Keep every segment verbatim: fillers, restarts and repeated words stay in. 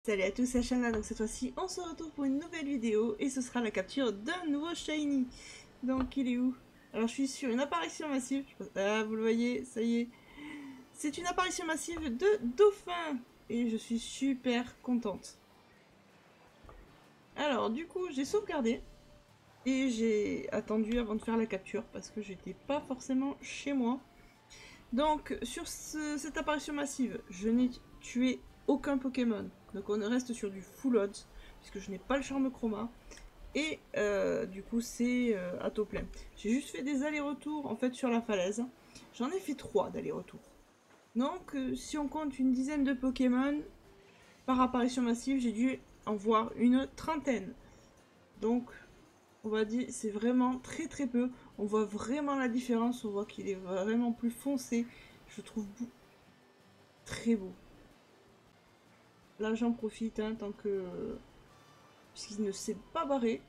Salut à tous, c'est Shana, donc cette fois-ci on se retrouve pour une nouvelle vidéo et ce sera la capture d'un nouveau shiny. Donc il est où? Alors je suis sur une apparition massive, ah vous le voyez, ça y est. C'est une apparition massive de dauphin et je suis super contente. Alors du coup j'ai sauvegardé et j'ai attendu avant de faire la capture parce que j'étais pas forcément chez moi. Donc sur ce, cette apparition massive, je n'ai tué aucun Pokémon. Donc on reste sur du full odds, puisque je n'ai pas le charme chroma. Et euh, du coup c'est euh, à taux plein. J'ai juste fait des allers-retours en fait sur la falaise. J'en ai fait trois d'allers-retours. Donc euh, si on compte une dizaine de Pokémon, par apparition massive, j'ai dû en voir une trentaine. Donc on va dire c'est vraiment très très peu. On voit vraiment la différence, on voit qu'il est vraiment plus foncé. Je trouve très beau. Là j'en profite hein, tant que... puisqu'il ne s'est pas barré.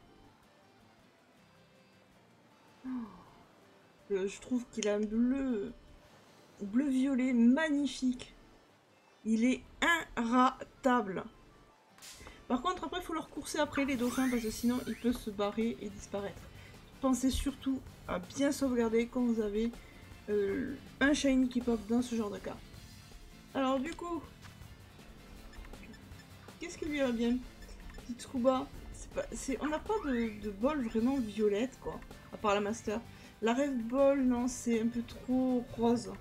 Euh, je trouve qu'il a un bleu... bleu-violet magnifique. Il est inratable. Par contre après il faut leur courser après les dauphins parce que sinon il peut se barrer et disparaître. Pensez surtout à bien sauvegarder quand vous avez euh, un shiny qui pop dans ce genre de cas. Alors du coup, qu'est-ce qui lui va bien? Petite Scuba, pas, on n'a pas de, de bol vraiment violette quoi, à part la master. La rêve ball, non, c'est un peu trop rose.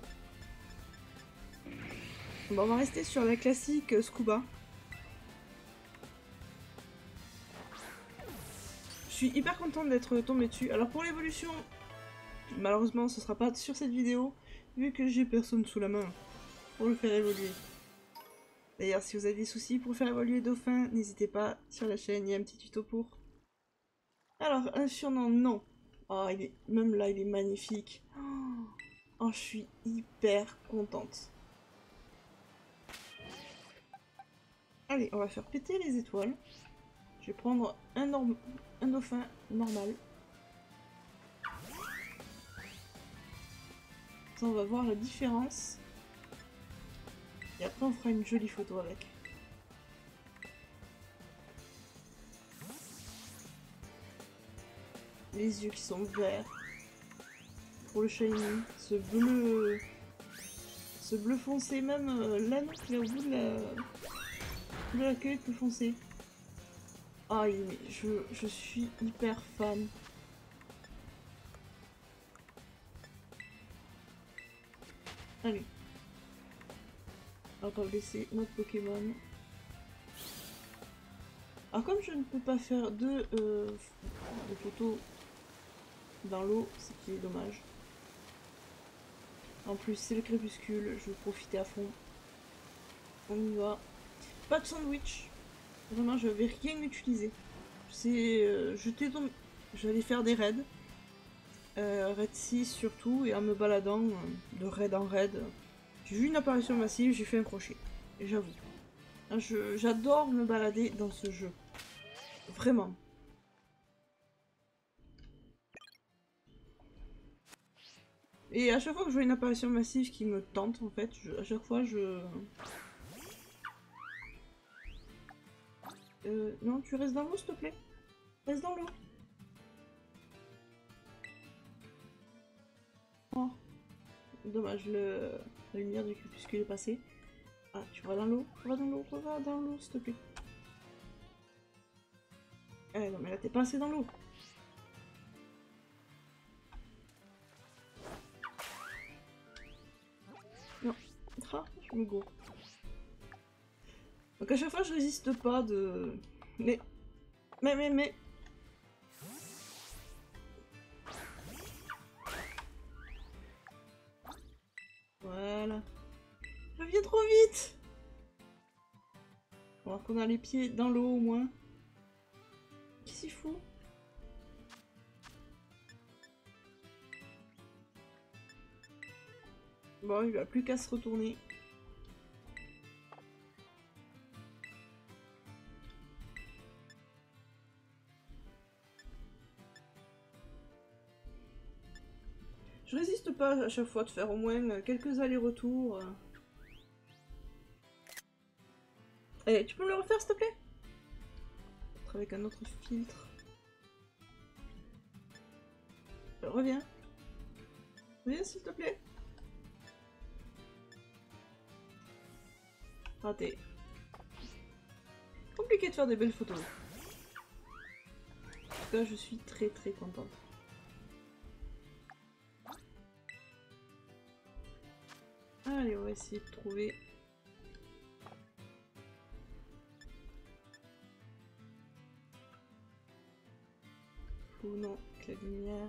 Bon, on va rester sur la classique euh, Scuba. Je suis hyper contente d'être tombée dessus. Alors pour l'évolution, malheureusement ce sera pas sur cette vidéo, vu que j'ai personne sous la main pour le faire évoluer. D'ailleurs, si vous avez des soucis pour faire évoluer Dauphin, n'hésitez pas sur la chaîne, il y a un petit tuto pour. Alors, un surnom, non. Oh, il est... même là, il est magnifique. Oh, je suis hyper contente. Allez, on va faire péter les étoiles. Je vais prendre un, norm... un dauphin normal. Ça, on va voir la différence. Et après, on fera une jolie photo avec. Les yeux qui sont verts. Pour le shiny. Ce bleu... Ce bleu foncé, même euh, l'anneau qui est au bout de la... de la queue est plus foncé. Ah, je, je suis hyper fan. Allez. On va laisser notre Pokémon. Alors comme je ne peux pas faire de, euh, de photos dans l'eau, c'est qui est dommage. En plus c'est le crépuscule, je vais profiter à fond. On y va. Pas de sandwich. Vraiment je vais rien utiliser. C'est euh, jeter dans... J'allais faire des raids. Euh, raid six surtout, et en me baladant euh, de raid en raid. J'ai vu une apparition massive, j'ai fait un crochet. J'avoue. J'adore me balader dans ce jeu. Vraiment. Et à chaque fois que je vois une apparition massive qui me tente, en fait, je, à chaque fois je... Euh, non, tu restes dans l'eau, s'il te plaît. Reste dans l'eau. Oh. Dommage, le... la lumière du crépuscule est passée. Ah, tu vas dans l'eau, va dans l'eau, va dans l'eau, s'il te plaît. Eh non, mais là, t'es pas assez dans l'eau. Non. Ah, je me gourre. Donc à chaque fois, je résiste pas de... Mais... Mais, mais, mais... Voilà. Je viens trop vite. On va qu'on a les pieds dans l'eau au moins. Qu'est-ce qu'il fout? Bon, il va plus qu'à se retourner. Je résiste pas à chaque fois de faire au moins quelques allers-retours. Et Allez, tu peux me le refaire s'il te plaît? Peut-être avec un autre filtre. Euh, reviens. Reviens s'il te plaît. Raté. Compliqué de faire des belles photos. En tout cas, je suis très très contente. Allez, on va essayer de trouver... Ou non, avec la lumière.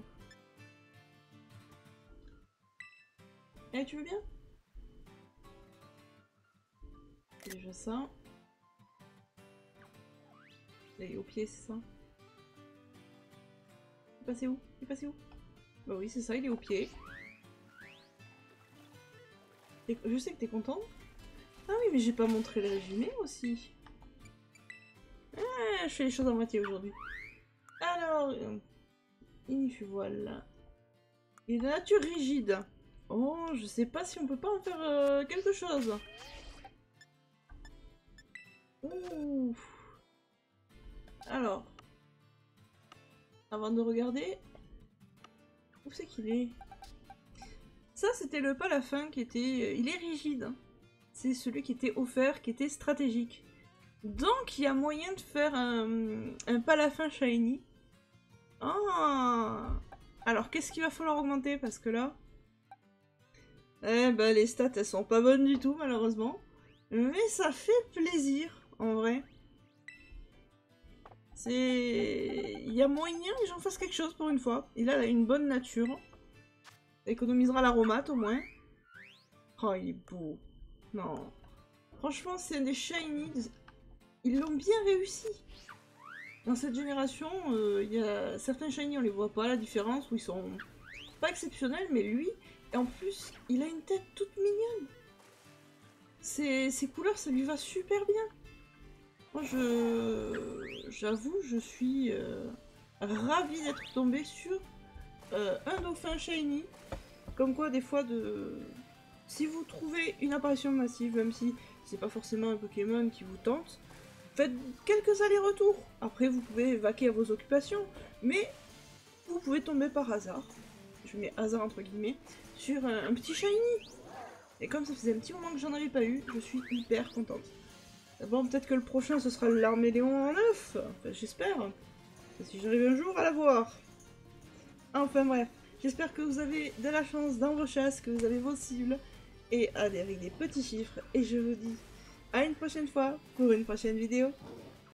Eh, tu veux bien? Déjà ça. Il est au pied, c'est ça? Il est passé où? Il est passé où? Bah oui, c'est ça, il est au pied. Je sais que t'es content. Ah oui, mais j'ai pas montré le résumé aussi. Ah, je fais les choses à moitié aujourd'hui. Alors, il voilà. Il est de nature rigide. Oh, je sais pas si on peut pas en faire euh, quelque chose. Ouh. Alors, avant de regarder, où c'est qu'il est? Ça, c'était le palafin qui était... Il est rigide. C'est celui qui était offert, qui était stratégique. Donc, il y a moyen de faire un, un palafin shiny. Ah. Alors, qu'est-ce qu'il va falloir augmenter? Parce que là... Eh ben, les stats, elles sont pas bonnes du tout, malheureusement. Mais ça fait plaisir, en vrai. C'est... Il y a moyen que j'en fasse quelque chose pour une fois. Il a une bonne nature. Ça économisera l'aromate, au moins. Oh, il est beau. Non. Franchement, c'est des shiny. Ils l'ont bien réussi. Dans cette génération, euh, il y a certains shiny, on les voit pas, la différence, où ils sont pas exceptionnels, mais lui, et en plus, il a une tête toute mignonne. Ses, ses couleurs, ça lui va super bien. Moi, je... J'avoue, je suis euh, ravie d'être tombée sur euh, un dauphin shiny. Comme quoi, des fois, de... si vous trouvez une apparition massive, même si c'est pas forcément un Pokémon qui vous tente, faites quelques allers-retours. Après, vous pouvez vaquer à vos occupations, mais vous pouvez tomber par hasard, je mets hasard entre guillemets, sur un, un petit shiny. Et comme ça faisait un petit moment que j'en avais pas eu, je suis hyper contente. Bon, peut-être que le prochain, ce sera l'Arméléon en neuf. Enfin, j'espère. Si j'arrive un jour à l'avoir. Enfin bref. J'espère que vous avez de la chance dans vos chasses, que vous avez vos cibles, et avec des petits chiffres. Et je vous dis à une prochaine fois pour une prochaine vidéo.